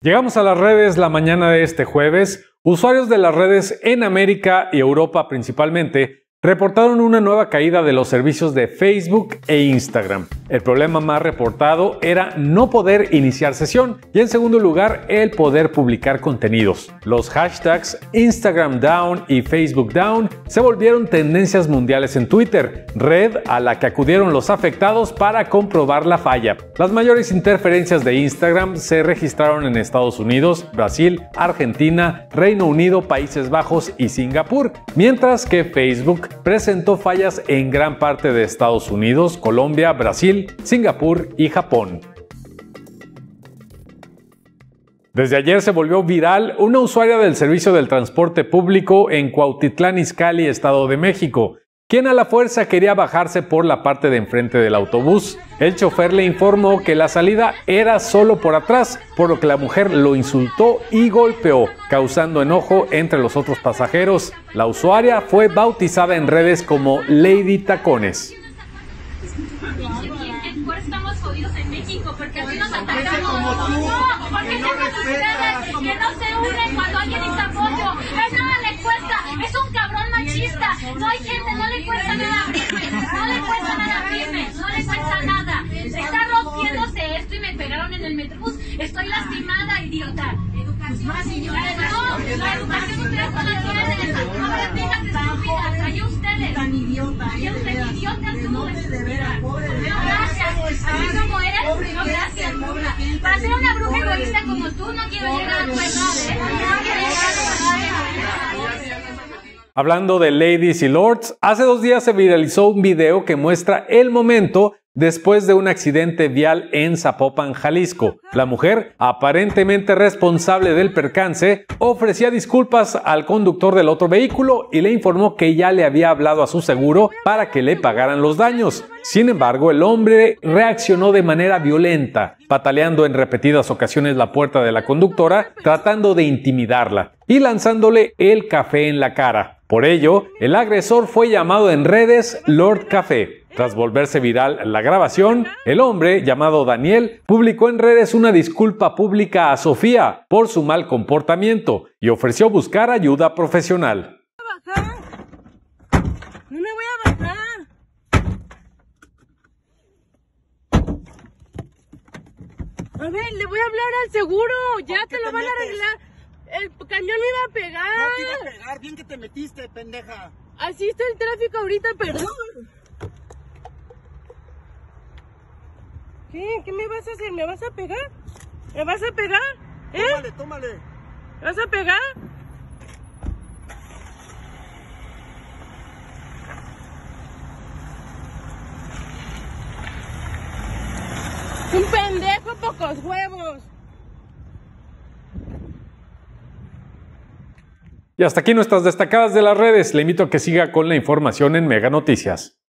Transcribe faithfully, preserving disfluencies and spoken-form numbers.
Llegamos a las redes la mañana de este jueves. Usuarios de las redes en América y Europa principalmente reportaron una nueva caída de los servicios de Facebook e Instagram. El problema más reportado era no poder iniciar sesión y en segundo lugar el poder publicar contenidos. Los hashtags Instagram Down y Facebook Down se volvieron tendencias mundiales en Twitter, red a la que acudieron los afectados para comprobar la falla. Las mayores interferencias de Instagram se registraron en Estados Unidos, Brasil, Argentina, Reino Unido, Países Bajos y Singapur, mientras que Facebook presentó fallas en gran parte de Estados Unidos, Colombia, Brasil, Singapur y Japón. Desde ayer se volvió viral una usuaria del servicio del transporte público en Cuautitlán Izcalli, Estado de México, quien a la fuerza quería bajarse por la parte de enfrente del autobús. El chofer le informó que la salida era solo por atrás, por lo que la mujer lo insultó y golpeó, causando enojo entre los otros pasajeros. La usuaria fue bautizada en redes como Lady Tacones. Estamos jodidos en México porque así nos atacamos. No, porque somos ustedes que no se unen cuando alguien necesita apoyo. A nada le cuesta, es un cabrón machista. No hay gente, no le cuesta nada firme, no le cuesta nada firme, no le cuesta nada. Está rompiéndose esto y me pegaron en el metrobús. Estoy lastimada, idiota. Educación, no, la educación ustedes no la tienen. No me dejan estúpidas, hay ustedes. Tan idiota, hay ustedes idiotas tú. Gracias, así como eres, no gracias. Para ser una bruja egoísta como tú no quiero llegar a tu edad, ¿eh? Hablando de ladies y lords, hace dos días se viralizó un video que muestra el momento después de un accidente vial en Zapopan, Jalisco. La mujer, aparentemente responsable del percance, ofrecía disculpas al conductor del otro vehículo y le informó que ya le había hablado a su seguro para que le pagaran los daños. Sin embargo, el hombre reaccionó de manera violenta, pataleando en repetidas ocasiones la puerta de la conductora, tratando de intimidarla y lanzándole el café en la cara. Por ello, el agresor fue llamado en redes Lord Café. Tras volverse viral la grabación, el hombre, llamado Daniel, publicó en redes una disculpa pública a Sofía por su mal comportamiento y ofreció buscar ayuda profesional. No me voy a bajar. A ver, le voy a hablar al seguro, ya te lo van a arreglar. El cañón me iba a pegar. No te iba a pegar, bien que te metiste, pendeja. Así está el tráfico ahorita, perdón. ¿Qué? ¿Qué me vas a hacer? ¿Me vas a pegar? ¿Me vas a pegar? ¿Eh? Tómale, tómale. ¿Me vas a pegar? Un pendejo, pocos huevos. Y hasta aquí nuestras destacadas de las redes. Le invito a que siga con la información en Mega Noticias.